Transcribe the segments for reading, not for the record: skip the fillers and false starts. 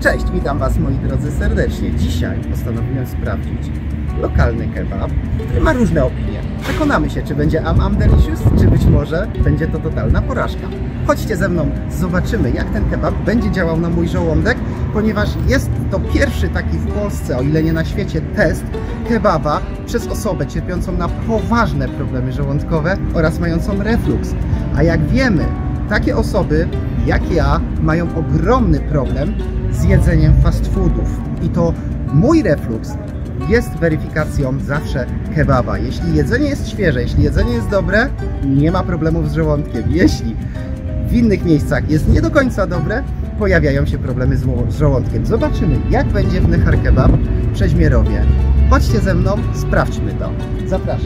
Cześć, witam Was moi drodzy serdecznie. Dzisiaj postanowiłem sprawdzić lokalny kebab, który ma różne opinie. Przekonamy się, czy będzie am delicious, czy być może będzie to totalna porażka. Chodźcie ze mną, zobaczymy jak ten kebab będzie działał na mój żołądek, ponieważ jest to pierwszy taki w Polsce, o ile nie na świecie, test kebaba przez osobę cierpiącą na poważne problemy żołądkowe oraz mającą reflux. A jak wiemy, takie osoby jak ja mają ogromny problem z jedzeniem fast foodów. I to mój reflux jest weryfikacją zawsze kebaba. Jeśli jedzenie jest świeże, jeśli jedzenie jest dobre, nie ma problemów z żołądkiem. Jeśli w innych miejscach jest nie do końca dobre, pojawiają się problemy z żołądkiem. Zobaczymy, jak będzie w Nehar Kebab w Przeźmierowie. Chodźcie ze mną, sprawdźmy to. Zapraszam.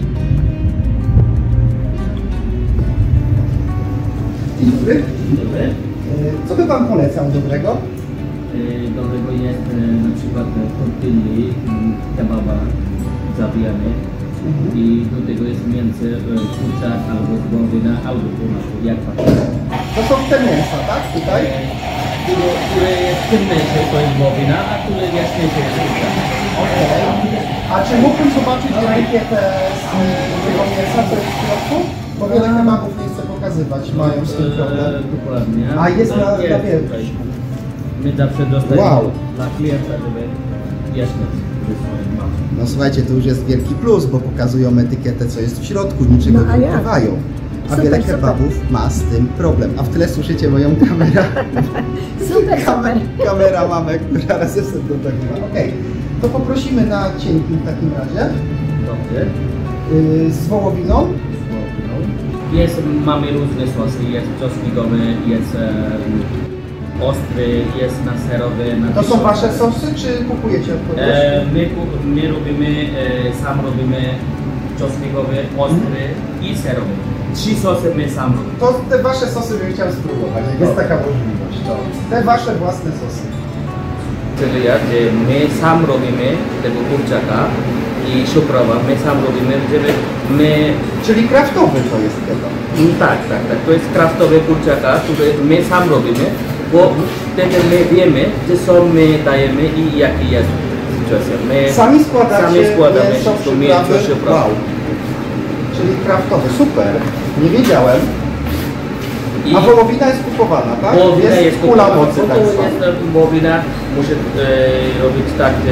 Dzień dobry. Dzień dobry. Co by Pan polecał dobrego? Dobrego jest na przykład tortilli, kebaba zabijany i do tego jest mięso, kurczak albo wołowina, albo północy, jak pan. To są te mięsa, tak? Tutaj? Które jest ciemniejsze to jest wołowina, a które jaśniejsze jest kurczak. Okej. A czy mógłbym zobaczyć etykietę z tego mięsa, co jest w środku? Bo wiele kebabów nie chcę pokazywać, mają z tym problem. Dokładnie. A jest na wielkość. My zawsze dostajemy Wow. dla klienta, żeby jaśniej. No słuchajcie, to już jest wielki plus, bo pokazują etykietę, co jest w środku, niczego nie ukrywają. A Super, wiele super. kebabów ma z tym problem. A w tle słyszycie moją kamerę. Super, super. Kamera mamy, która razem sobie to nagrywa. Okej, to poprosimy na cienkim w takim razie. Dobrze. Z wołowiną. Mamy różne sosy, jest czosnkowy, jest ostry, jest na serowy. To są Wasze sosy, czy kupujecie od kogoś? My robimy, sam robimy czosnkowy, ostry i serowy. 3 sosy my sam robimy. To te Wasze sosy bym chciał spróbować, jak jest taka możliwość. Te Wasze własne sosy. Czyli ja, że my sam robimy tego kurczaka i szuprowa, my sam robimy, żeby my... Czyli kraftowy to jest kebab. Tak. To jest kraftowy kurczaka, który my sam robimy, bo wtedy my wiemy, co my dajemy i jaki jest sytuacja. My Sami składacie mięso, przyprawy. Wow. Czyli kraftowy, super. Nie wiedziałem. A wołowina jest kupowana, tak? Wołowina jest pula kupowana. mocy, tak zwana. Jest wołowina, muszę robić tak, że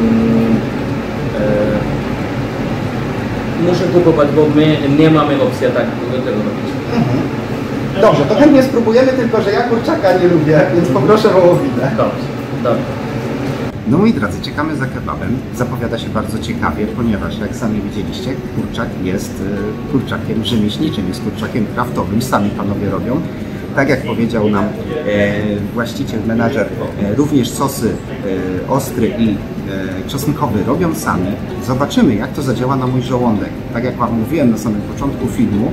muszę kupować, bo my nie mamy opcji tak tego robić. Dobrze, to chętnie spróbujemy, tylko że ja kurczaka nie lubię, więc poproszę wołowinę. Dobrze. No moi drodzy, czekamy za kebabem. Zapowiada się bardzo ciekawie, ponieważ jak sami widzieliście, kurczak jest kurczakiem rzemieślniczym, jest kurczakiem kraftowym, sami panowie robią. Tak jak powiedział nam właściciel, menadżer, również sosy ostry i czosnkowy robią sami. Zobaczymy, jak to zadziała na mój żołądek. Tak jak Wam mówiłem na samym początku filmu,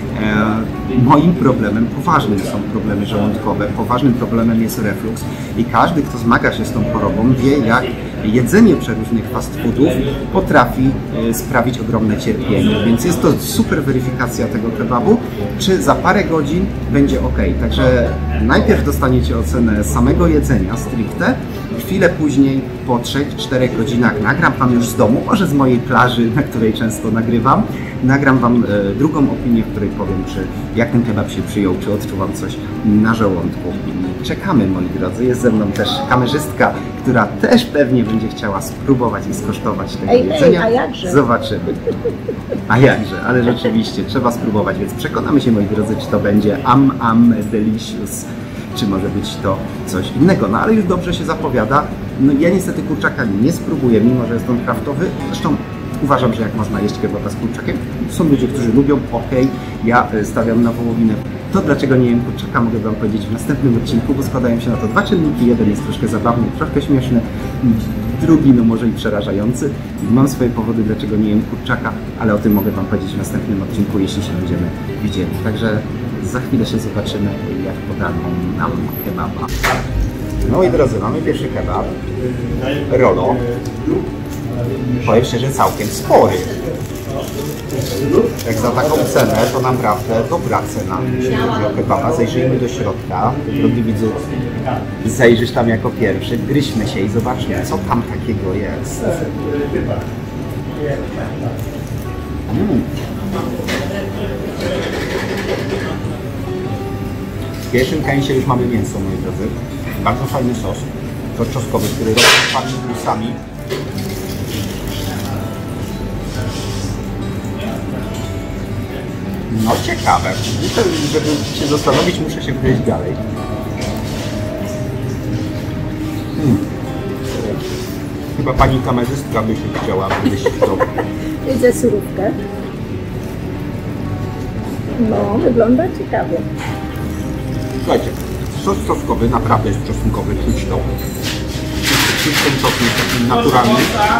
moim problemem poważnym są problemy żołądkowe, poważnym problemem jest reflux i każdy, kto zmaga się z tą chorobą, wie, jak jedzenie przeróżnych fast foodów potrafi sprawić ogromne cierpienie, więc jest to super weryfikacja tego kebabu, czy za parę godzin będzie ok. Także najpierw dostaniecie ocenę samego jedzenia stricte, chwilę później, po 3-4 godzinach nagram Wam już z domu, może z mojej plaży, na której często nagrywam, nagram Wam drugą opinię, w której powiem, jak ten kebab się przyjął, czy odczuwam coś na żołądku. Czekamy, moi drodzy, jest ze mną też kamerzystka, która też pewnie będzie chciała spróbować i skosztować tego jedzenia. a jakże? Zobaczymy. A jakże, ale rzeczywiście trzeba spróbować, więc przekonamy się, moi drodzy, czy to będzie am delicious, czy może być to coś innego. No ale już dobrze się zapowiada. No ja niestety kurczaka nie spróbuję, mimo że jest on kraftowy. Zresztą uważam, że jak można jeść kebaba z kurczakiem, są ludzie, którzy lubią, ja stawiam na wołowinę. To dlaczego nie jem kurczaka, mogę Wam powiedzieć w następnym odcinku, bo składają się na to 2 czynniki. Jeden jest troszkę zabawny, troszkę śmieszny, drugi no może i przerażający. Mam swoje powody, dlaczego nie jem kurczaka, ale o tym mogę Wam powiedzieć w następnym odcinku, jeśli się będziemy widzieli. Także za chwilę się zobaczymy, jak podano nam kebaba. No i drodzy, mamy pierwszy kebab, rolo. Powiem szczerze, całkiem spory. Jak za taką cenę, to naprawdę dobra cena, jeśli chodzi o kebaba. Zajrzyjmy do środka. Drogi widzu, zajrzysz tam jako pierwszy, gryźmy się i zobaczmy, co tam takiego jest. W pierwszym kęsie już mamy mięso, moi drodzy. Bardzo fajny sos. Sos czosnkowy, który robi fajnymi plusami. No ciekawe. Muszę, żeby się zastanowić, muszę się wejść dalej. Chyba pani kamerzystka by się chciała wyjść w to. Widzę surówkę. No, wygląda ciekawie. Słuchajcie, sos czosnkowy naprawdę jest czosnkowy, czuć to. Czuć ten czosnek taki naturalny.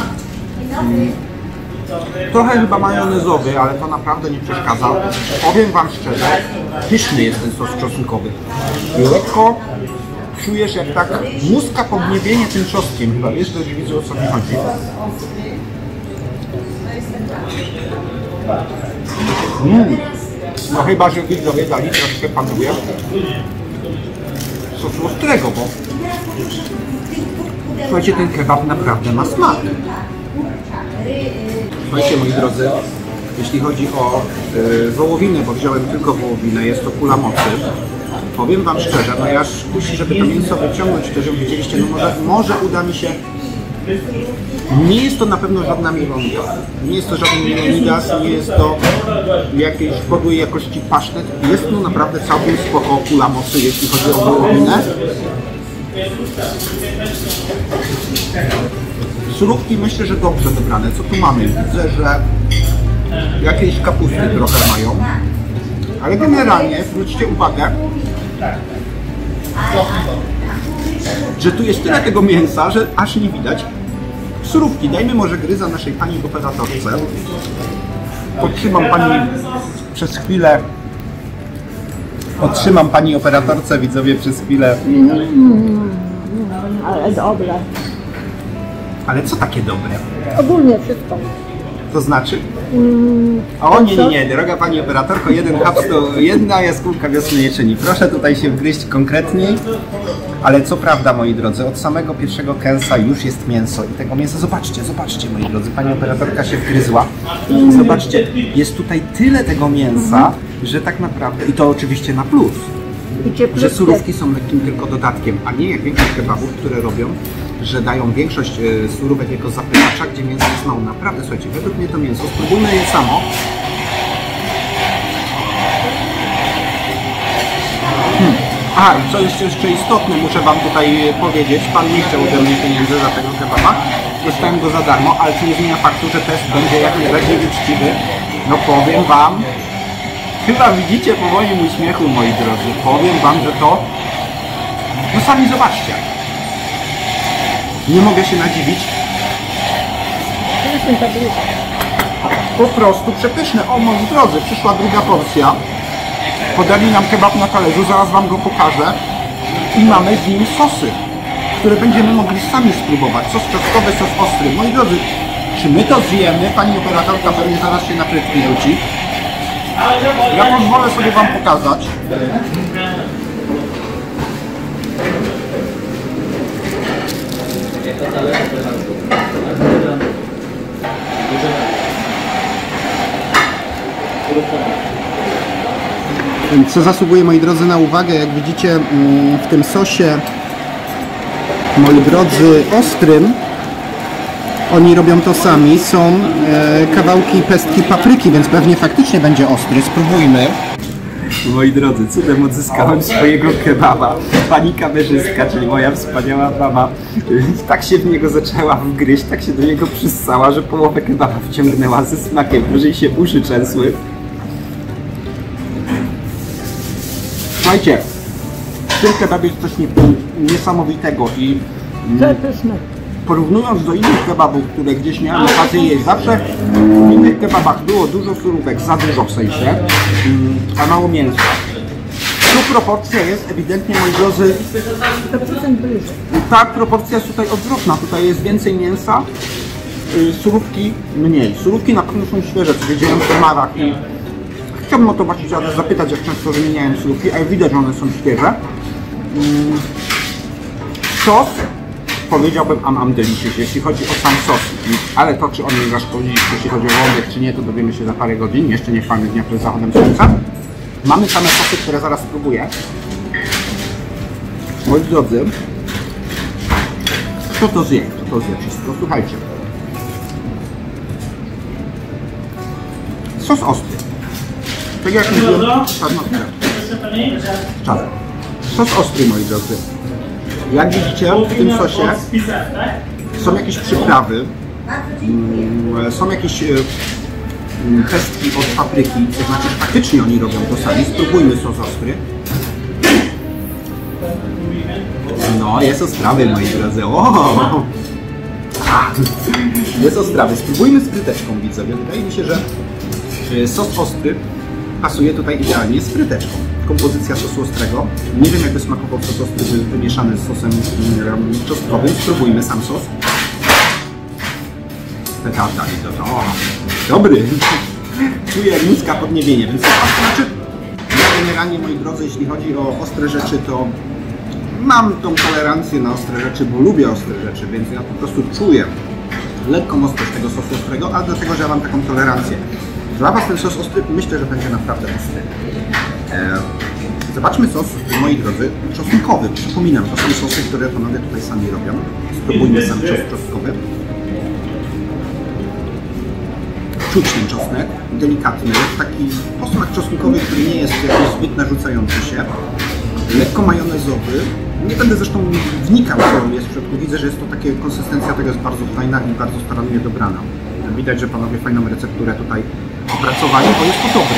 Trochę chyba majonezowy, ale to naprawdę nie przeszkadza. Powiem wam szczerze, pyszny jest ten sos czosnkowy. Lekko czujesz jak tak muska podniebienie tym czosnkiem. Chyba wiesz, że widzę, o co mi chodzi. No chyba, że widzowie dali troszkę panuje sosu ostrego, bo słuchajcie, ten kebab naprawdę ma smak. Słuchajcie, moi drodzy, jeśli chodzi o wołowinę, bo wziąłem tylko wołowinę, jest to kula mocy. Powiem wam szczerze, no ja kusi, żeby to mięso wyciągnąć, to żeby widzieliście, no może uda mi się. Nie jest to na pewno żadna mielonida. Nie jest to żaden mielonidas, nie jest to jakiejś podłej jakości pasztet. Jest to naprawdę całkiem spoko kula mocy, jeśli chodzi o wołowinę. Surówki myślę, że dobrze wybrane. Co tu mamy? Widzę, że jakieś kapusty trochę mają. Ale generalnie zwróćcie uwagę, że tu jest tyle tego mięsa, że aż nie widać. Surówki, dajmy może gryza naszej pani operatorce. Podtrzymam pani przez chwilę. Podtrzymam pani operatorce, widzowie, przez chwilę. Ale dobre. Ale co takie dobre? Ogólnie wszystko. To znaczy? O nie, droga pani operatorko, jeden haps to jedna jaskółka wiosny nie czyni. Proszę tutaj się wgryźć konkretniej. Ale co prawda, moi drodzy, od samego pierwszego kęsa już jest mięso i tego mięsa, zobaczcie, moi drodzy, pani operatorka się wgryzła. Zobaczcie, jest tutaj tyle tego mięsa, że tak naprawdę, i to oczywiście na plus, że surówki są lekkim tylko dodatkiem, a nie jak większość kebabów, które robią, że dają większość surówek jako zapychacza, gdzie mięso jest mało. Naprawdę, słuchajcie, według mnie to mięso, spróbujmy je samo. A, i co jest jeszcze istotne, muszę wam tutaj powiedzieć, pan nie chciał ode mnie pieniędzy za tego kebaba, dostałem go za darmo, ale co nie zmienia faktu, że test będzie jak najbardziej uczciwy. No powiem wam, chyba widzicie po moim uśmiechu, moi drodzy, powiem wam, że to, no sami zobaczcie. Nie mogę się nadziwić. Po prostu przepyszne. O, moi drodzy, przyszła druga porcja. Podali nam kebab na talerzu, zaraz wam go pokażę. I mamy z nim sosy, które będziemy mogli sami spróbować. Sos czosnkowy, sos ostry. Moi drodzy, czy my to zjemy? Pani operatorka pewnie zaraz się na frytki rzuci. Ja pozwolę sobie wam pokazać. Co zasługuje, moi drodzy, na uwagę, jak widzicie w tym sosie, moi drodzy, ostrym, oni robią to sami, są kawałki pestki papryki, więc pewnie faktycznie będzie ostry. Spróbujmy. Moi drodzy, cudem odzyskałem swojego kebaba. Pani kamerzystka, czyli moja wspaniała mama, tak się w niego zaczęła wgryźć, tak się do niego przyssała, że połowę kebaba wciągnęła ze smakiem, że się uszy trzęsły. Słuchajcie, w tym kebabie jest coś niesamowitego i porównując do innych kebabów, które gdzieś miałem okazję jeść, zawsze w innych kebabach było dużo surówek, za dużo w sensie, a mało mięsa. Tu proporcja jest ewidentnie, moi drodzy, ta proporcja jest tutaj odwrotna, tutaj jest więcej mięsa, surówki mniej. Surówki na pewno są świeże, co wiedziałem w temarach i chciałbym o to właśnie zapytać, jak często wymieniałem surówki, a widać, że one są świeże. Sos powiedziałbym am delicious, jeśli chodzi o sam sos, ale to, czy on nie zaszkodzi, jeśli chodzi o wątek, czy nie, to dowiemy się za parę godzin, jeszcze nie chwalmy dnia przed zachodem słońca. Mamy same sosy, które zaraz spróbuję. Moi drodzy, kto to zje wszystko? Słuchajcie. Sos ostry. Tak jak mówiłem, sos ostry, moi drodzy. Jak widzicie, w tym sosie są jakieś przyprawy, są jakieś pestki od papryki, to znaczy, że faktycznie oni robią to sami. Spróbujmy sos ostry. No, jest ostrawy, moi drodzy. O! Jest ostrawy. Spróbujmy z fryteczką, widzowie. Wydaje mi się, że sos ostry pasuje tutaj idealnie z fryteczką. Kompozycja sosu ostrego. Nie wiem, jakby smakował sos ostry wymieszany z sosem czosnkowym. Spróbujmy sam sos. Petarda i to. O, dobry. Czuję niska podniebienie, więc znaczy, ja generalnie, moi drodzy, jeśli chodzi o ostre rzeczy, to mam tą tolerancję na ostre rzeczy, bo lubię ostre rzeczy, więc ja po prostu czuję lekką ostrość tego sosu ostrego, ale do tego, że ja mam taką tolerancję. Dla Was ten sos ostry myślę, że będzie naprawdę ostry. Zobaczmy sos, moi drodzy, czosnkowy. Przypominam, to są sosy, które panowie tutaj sami robią. Spróbujmy sam sos czosnkowy. Czuć ten czosnek, delikatny, taki posmak czosnkowy, który nie jest jakiś zbyt narzucający się. Lekko majonezowy. Nie będę zresztą wnikał, co jest w środku. Widzę, że jest to takie, konsystencja tego jest bardzo fajna i bardzo starannie dobrana. Widać, że panowie fajną recepturę tutaj opracowali, bo jest to dobre.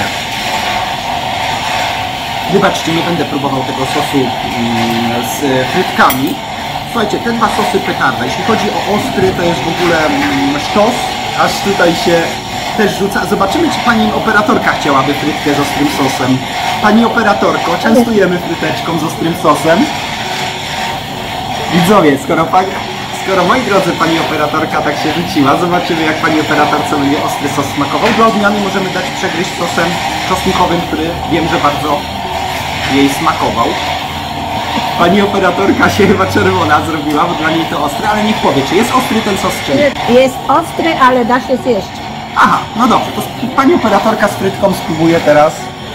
Wybaczcie, nie będę próbował tego sosu z frytkami. Słuchajcie, te dwa sosy petarda. Jeśli chodzi o ostry, to jest w ogóle sztos, aż tutaj się też rzuca. Zobaczymy, czy pani operatorka chciałaby frytkę z ostrym sosem. Pani operatorko, częstujemy fryteczką z ostrym sosem. Widzowie, skoro moi drodzy, pani operatorka tak się rzuciła, zobaczymy, jak pani operatorce będzie ostry sos smakował. Dla odmiany możemy dać przegryźć sosem czosnkowym, który wiem, że bardzo jej smakował. Pani operatorka się chyba czerwona zrobiła, bo dla niej to ostre, ale niech powie, czy jest ostry ten sos, czy nie. Jest ostry, ale da się zjeść. Aha, no dobrze, to pani operatorka z frytką spróbuje teraz.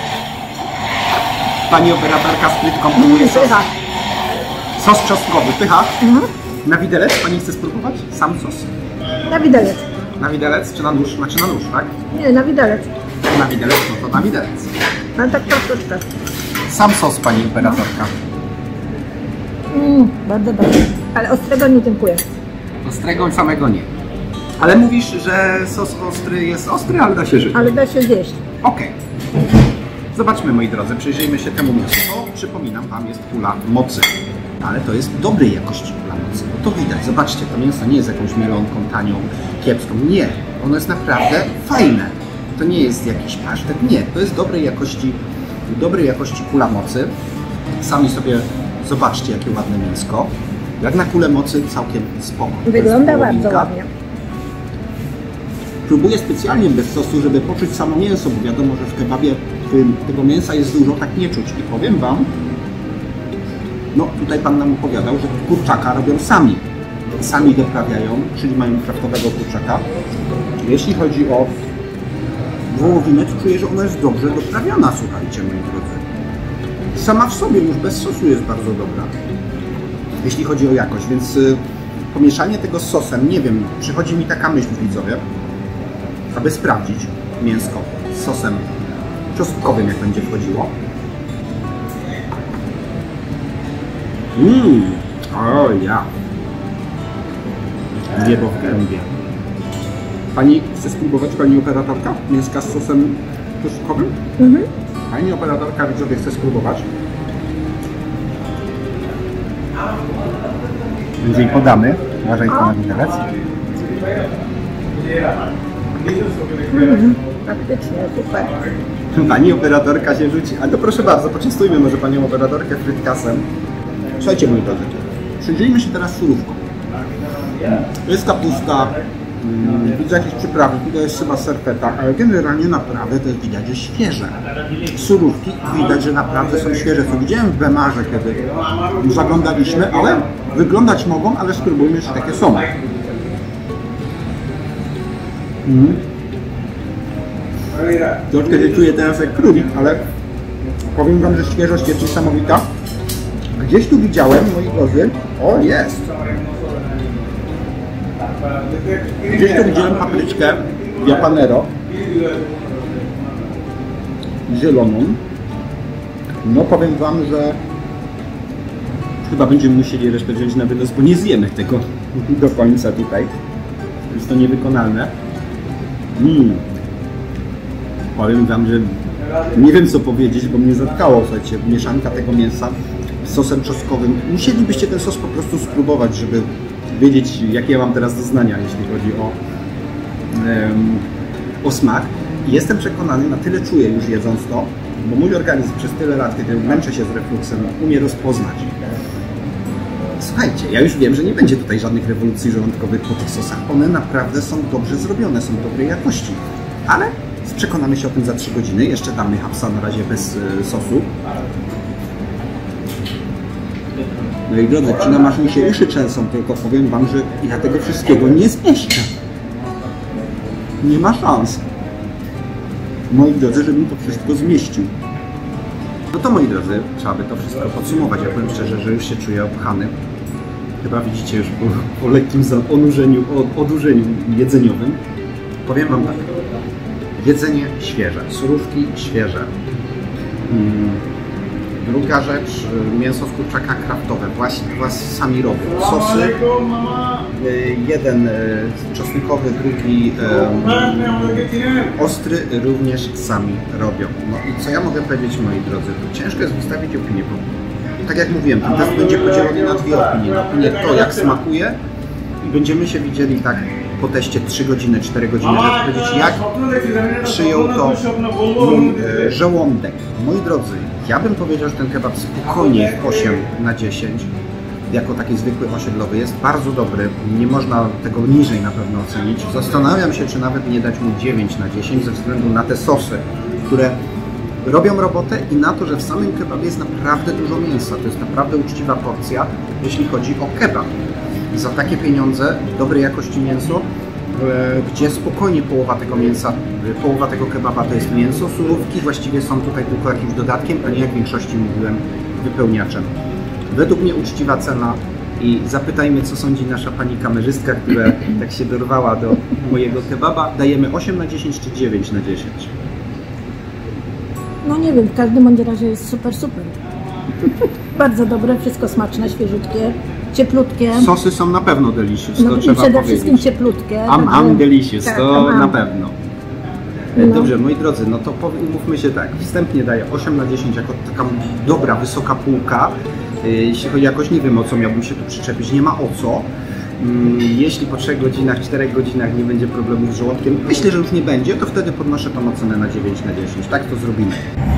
Pani operatorka z frytką próbuje sos czosnkowy. Pycha? Na widelec pani chce spróbować? Sam sos? Na widelec. Na widelec czy na nóż? Znaczy na nóż, tak? Nie, na widelec. Na widelec, no to na widelec. Ale tak troszeczkę. Sam sos, pani operatorka. Bardzo dobry. Ale ostrego nie dziękuję. Ostrego samego nie. Ale mówisz, że sos ostry jest ostry, ale da się żyć. Ale da się zjeść. Okej. Zobaczmy, moi drodzy, przyjrzyjmy się temu mięsu. To, przypominam wam, jest kula mocy. Ale to jest dobrej jakości kula mocy. No to widać, zobaczcie, to mięso nie jest jakąś mielonką, tanią, kiepską. Nie. Ono jest naprawdę fajne. To nie jest jakiś pasztet. Nie. To jest dobrej jakości kula mocy. Sami sobie zobaczcie, jakie ładne mięsko. Jak na kulę mocy całkiem spoko. Wygląda bardzo ładnie. Próbuję specjalnie bez sosu, żeby poczuć samo mięso, bo wiadomo, że w kebabie tego mięsa jest dużo, tak nie czuć. I powiem wam, no tutaj pan nam opowiadał, że kurczaka robią sami. Sami doprawiają, czyli mają kraftowego kurczaka. Jeśli chodzi o wołowinę, to czuję, że ona jest dobrze doprawiona, słuchajcie, moi drodzy. Sama w sobie już bez sosu jest bardzo dobra, jeśli chodzi o jakość, więc pomieszanie tego z sosem, nie wiem, przychodzi mi taka myśl, widzowie, aby sprawdzić mięsko z sosem czosnkowym, jak będzie wchodziło. O ja! Niebo w gębie. Pani chce spróbować, pani operatorka, mięska z sosem czosnkowym? Pani operatorka, widzowie, chce spróbować. Więc jej podamy. Uważaj to na widelec. Faktycznie, super. Pani operatorka się rzuci. A to proszę bardzo, poczęstujmy może panią operatorkę frytkasem. Słuchajcie, moi drodzy, przyjrzyjmy się teraz surówką. Jest kapusta, Widzę jakieś przyprawy, tutaj jest chyba serpeta, ale generalnie naprawdę to jest widać, że świeże. Surówki widać, że naprawdę są świeże. Co widziałem w Bemarze, kiedy zaglądaliśmy, ale wyglądać mogą, ale spróbujmy, czy takie są. Troszkę się czuję teraz jak królik, ale powiem wam, że świeżość jest niesamowita. Gdzieś tu widziałem, moi drodzy, o jest! Gdzieś tu widziałem papryczkę Japanero zieloną. No powiem wam, że chyba będziemy musieli resztę wziąć na wynos, bo nie zjemy tego do końca tutaj. Jest to niewykonalne. Powiem wam, że nie wiem co powiedzieć, bo mnie zatkało, słuchajcie, mieszanka tego mięsa z sosem czosnkowym. Musielibyście ten sos po prostu spróbować, żeby wiedzieć, jakie ja mam teraz doznania, jeśli chodzi o smak. I jestem przekonany, na tyle czuję już jedząc to, bo mój organizm przez tyle lat, kiedy męczę się z refluksem, umie rozpoznać. Słuchajcie, ja już wiem, że nie będzie tutaj żadnych rewolucji żołądkowych po tych sosach. One naprawdę są dobrze zrobione, są dobrej jakości. Ale przekonamy się o tym za 3 godziny. Jeszcze damy hapsa na razie bez sosu. No i drodzy, przynajmniej aż mi się uszy trzęsą, tylko powiem wam, że ja tego wszystkiego nie zmieszczę. Nie ma szans. Moi drodzy, żebym to wszystko zmieścił. No to moi drodzy, trzeba by to wszystko podsumować. Ja powiem szczerze, że już się czuję obchany. Chyba widzicie już po lekkim odurzeniu jedzeniowym. Powiem wam tak. Jedzenie świeże, surówki świeże. Druga rzecz, mięso z kurczaka kraftowe, właśnie sami robią. Sosy, jeden czosnkowy, drugi ostry, również sami robią. No i co ja mogę powiedzieć, moi drodzy, to ciężko jest wystawić opinię, bo tak jak mówiłem, ten test będzie podzielony na 2 opinie. Na opinię to, jak smakuje, i będziemy się widzieli tak po teście 3 godziny, 4 godziny, żeby powiedzieć, jak przyjął to mój żołądek. Moi drodzy, ja bym powiedział, że ten kebab spokojnie 8 na 10, jako taki zwykły osiedlowy, jest bardzo dobry. Nie można tego niżej na pewno ocenić. Zastanawiam się, czy nawet nie dać mu 9 na 10 ze względu na te sosy, które robią robotę i na to, że w samym kebabie jest naprawdę dużo mięsa. To jest naprawdę uczciwa porcja, jeśli chodzi o kebab. Za takie pieniądze, dobrej jakości mięso, gdzie spokojnie połowa tego mięsa, połowa tego kebaba to jest mięso, surówki właściwie są tutaj tylko jakimś dodatkiem, a nie jak w większości mówiłem, wypełniaczem. Według mnie uczciwa cena i zapytajmy, co sądzi nasza pani kamerzystka, która tak się dorwała do mojego kebaba. Dajemy 8 na 10 czy 9 na 10? No nie wiem, w każdym bądź razie jest super. Bardzo dobre, wszystko smaczne, świeżutkie, cieplutkie. Sosy są na pewno delicious, to No i trzeba przede powiedzieć. wszystkim cieplutkie. Am delicious, tak, to na pewno. No. Dobrze, moi drodzy, no to umówmy się tak, wstępnie daję 8 na 10 jako taka dobra, wysoka półka. Jeśli chodzi o jakoś, nie wiem o co miałbym się tu przyczepić, nie ma o co. Jeśli po 3 godzinach, 4 godzinach nie będzie problemu z żołądkiem, myślę, że już nie będzie, to wtedy podnoszę tą ocenę na 9 na 10. Tak to zrobimy.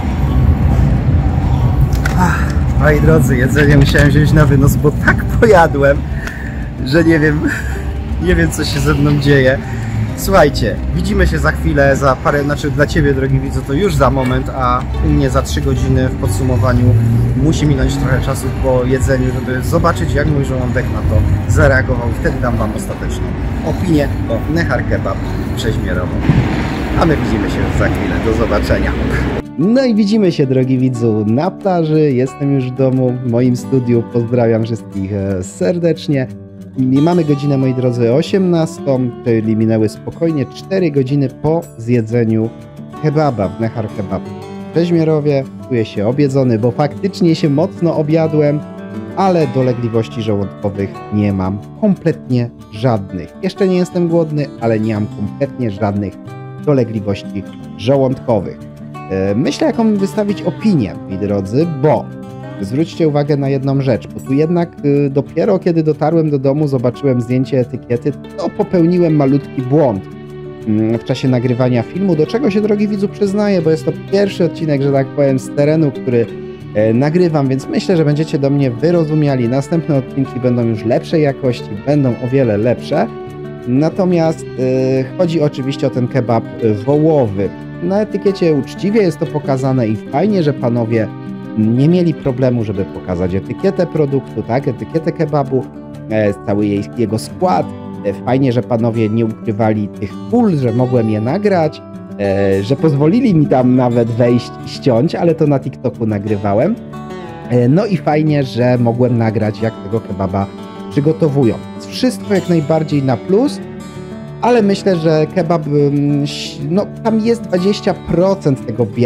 Moi drodzy, jedzenie musiałem wziąć na wynos, bo tak pojadłem, że nie wiem co się ze mną dzieje. Słuchajcie, widzimy się za chwilę, za parę, znaczy dla Ciebie, drogi widzu, to już za moment, a u mnie za 3 godziny w podsumowaniu musi minąć trochę czasu po jedzeniu, żeby zobaczyć, jak mój żołądek na to zareagował. Wtedy dam Wam ostateczną opinię o Nehar Kebab Przeźmierową. A my widzimy się już za chwilę. Do zobaczenia. No i widzimy się, drogi widzu, na plaży. Jestem już w domu, w moim studiu. Pozdrawiam wszystkich serdecznie. I mamy godzinę, moi drodzy, 18, czyli minęły spokojnie 4 godziny po zjedzeniu kebaba w Nehar Kebab w Przeźmierowie. Czuję się objedzony, bo faktycznie się mocno objadłem, ale dolegliwości żołądkowych nie mam kompletnie żadnych. Jeszcze nie jestem głodny, ale nie mam kompletnie żadnych dolegliwości żołądkowych. Myślę, jaką wystawić opinię, moi drodzy, bo zwróćcie uwagę na jedną rzecz, bo tu jednak dopiero kiedy dotarłem do domu, zobaczyłem zdjęcie etykiety, to popełniłem malutki błąd w czasie nagrywania filmu, do czego się, drogi widzu, przyznaję, bo jest to pierwszy odcinek, że tak powiem, z terenu, który nagrywam, więc myślę, że będziecie do mnie wyrozumiali. Następne odcinki będą już lepszej jakości, będą o wiele lepsze. Natomiast chodzi oczywiście o ten kebab wołowy. Na etykiecie uczciwie jest to pokazane i fajnie, że panowie nie mieli problemu, żeby pokazać etykietę produktu, tak, etykietę kebabu, cały jego skład. Fajnie, że panowie nie ukrywali tych pól, że mogłem je nagrać, że pozwolili mi tam nawet wejść i ściąć, ale to na TikToku nagrywałem. No i fajnie, że mogłem nagrać, jak tego kebaba przygotowują. Wszystko jak najbardziej na plus, ale myślę, że kebab, no tam jest 20%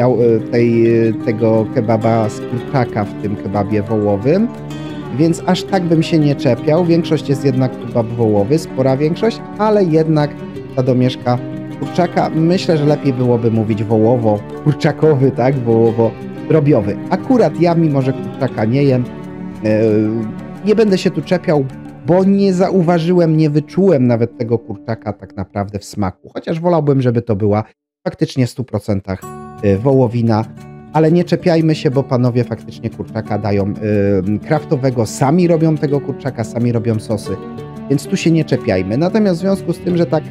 tego kebaba z kurczaka w tym kebabie wołowym, więc aż tak bym się nie czepiał. Większość jest jednak kebab wołowy, spora większość, ale jednak ta domieszka kurczaka, myślę, że lepiej byłoby mówić wołowo-kurczakowy, tak, wołowo-drobiowy. Akurat ja, mimo że kurczaka nie jem, nie będę się tu czepiał, bo nie zauważyłem, nie wyczułem nawet tego kurczaka tak naprawdę w smaku. Chociaż wolałbym, żeby to była faktycznie w 100% wołowina, ale nie czepiajmy się, bo panowie faktycznie kurczaka dają kraftowego, sami robią tego kurczaka, sami robią sosy, więc tu się nie czepiajmy. Natomiast w związku z tym, że tak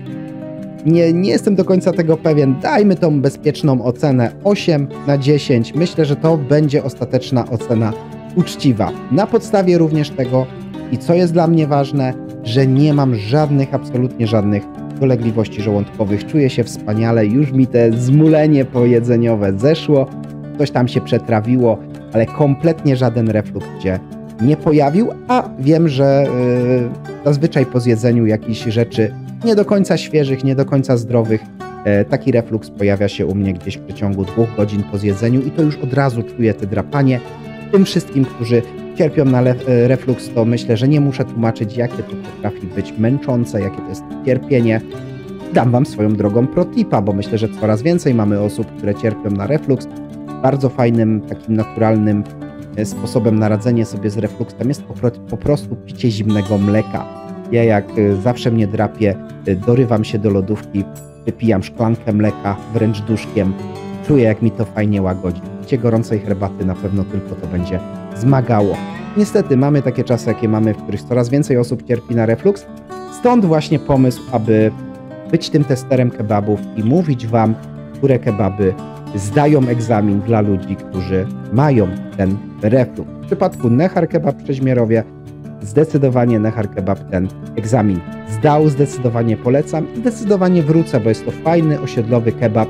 nie jestem do końca tego pewien, dajmy tą bezpieczną ocenę 8 na 10. Myślę, że to będzie ostateczna ocena uczciwa. Na podstawie również tego, i co jest dla mnie ważne, że nie mam absolutnie żadnych dolegliwości żołądkowych. Czuję się wspaniale, już mi te zmulenie pojedzeniowe zeszło, coś tam się przetrawiło, ale kompletnie żaden reflux się nie pojawił, a wiem, że zazwyczaj po zjedzeniu jakichś rzeczy nie do końca świeżych, nie do końca zdrowych, taki reflux pojawia się u mnie gdzieś w przeciągu 2 godzin po zjedzeniu i to już od razu czuję te drapanie. Tym wszystkim, którzy cierpią na reflux, to myślę, że nie muszę tłumaczyć, jakie to potrafi być męczące, jakie to jest cierpienie. Dam wam swoją drogą pro-tipa, bo myślę, że coraz więcej mamy osób, które cierpią na reflux. Bardzo fajnym, takim naturalnym sposobem na radzenie sobie z refluksem jest po prostu picie zimnego mleka. Ja jak zawsze mnie drapie, dorywam się do lodówki, wypijam szklankę mleka wręcz duszkiem. Czuję, jak mi to fajnie łagodzi. Picie gorącej herbaty na pewno tylko to będzie zmagało. Niestety mamy takie czasy, jakie mamy, w których coraz więcej osób cierpi na reflux. Stąd właśnie pomysł, aby być tym testerem kebabów i mówić wam, które kebaby zdają egzamin dla ludzi, którzy mają ten reflux. W przypadku Nehar Kebab w Przeźmierowie zdecydowanie Nehar Kebab ten egzamin zdał, zdecydowanie polecam i zdecydowanie wrócę, bo jest to fajny, osiedlowy kebab,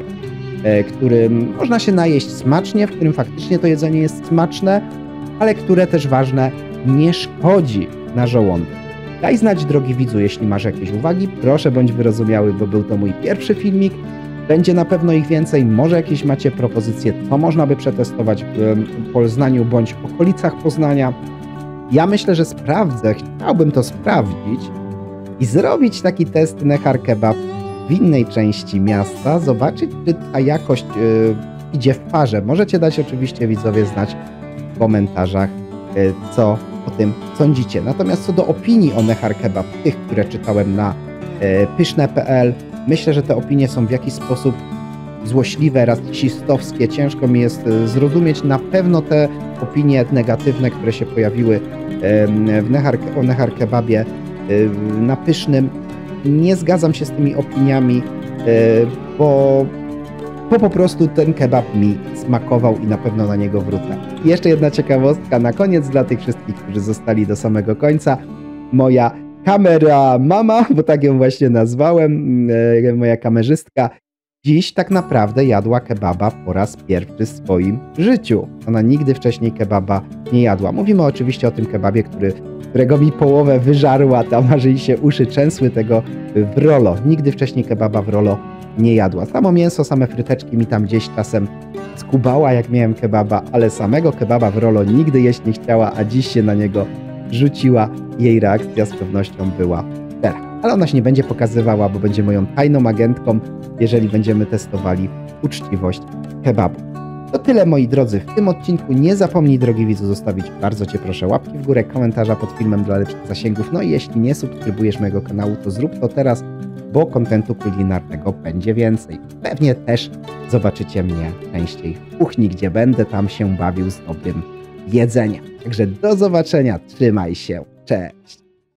którym można się najeść smacznie, w którym faktycznie to jedzenie jest smaczne, ale które też ważne, nie szkodzi na żołądek. Daj znać, drogi widzu, jeśli masz jakieś uwagi, proszę bądź wyrozumiały, bo był to mój pierwszy filmik. Będzie na pewno ich więcej, może jakieś macie propozycje, co można by przetestować w Poznaniu bądź w okolicach Poznania. Ja myślę, że chciałbym to sprawdzić i zrobić taki test Nehar Kebab w innej części miasta, zobaczyć, czy ta jakość idzie w parze. Możecie dać oczywiście, widzowie, znać w komentarzach, co o tym sądzicie. Natomiast co do opinii o Nehar Kebab, tych, które czytałem na pyszne.pl, myślę, że te opinie są w jakiś sposób złośliwe, rasistowskie. Ciężko mi jest zrozumieć na pewno te opinie negatywne, które się pojawiły o Nehar Kebabie na pysznym. Nie zgadzam się z tymi opiniami, bo po prostu ten kebab mi smakował i na pewno na niego wrócę. I jeszcze jedna ciekawostka na koniec dla tych wszystkich, którzy zostali do samego końca. Moja kamera mama, bo tak ją właśnie nazwałem, moja kamerzystka, dziś tak naprawdę jadła kebaba po raz pierwszy w swoim życiu. Ona nigdy wcześniej kebaba nie jadła. Mówimy oczywiście o tym kebabie, którego mi połowę wyżarła, tam aż jej się uszy trzęsły, tego w rolo. Nigdy wcześniej kebaba w rolo nie jadła. Samo mięso, same fryteczki mi tam gdzieś czasem skubała, jak miałem kebaba, ale samego kebaba w rolo nigdy jeść nie chciała, a dziś się na niego rzuciła. Jej reakcja z pewnością była teraz. Ale ona się nie będzie pokazywała, bo będzie moją tajną agentką, jeżeli będziemy testowali uczciwość kebabu. To tyle, moi drodzy, w tym odcinku. Nie zapomnij, drogi widzu, zostawić, bardzo cię proszę, łapki w górę, komentarza pod filmem dla lepszych zasięgów. No i jeśli nie subskrybujesz mojego kanału, to zrób to teraz, bo kontentu kulinarnego będzie więcej. Pewnie też zobaczycie mnie częściej w kuchni, gdzie będę tam się bawił z dobrym jedzeniem. Także do zobaczenia, trzymaj się, cześć!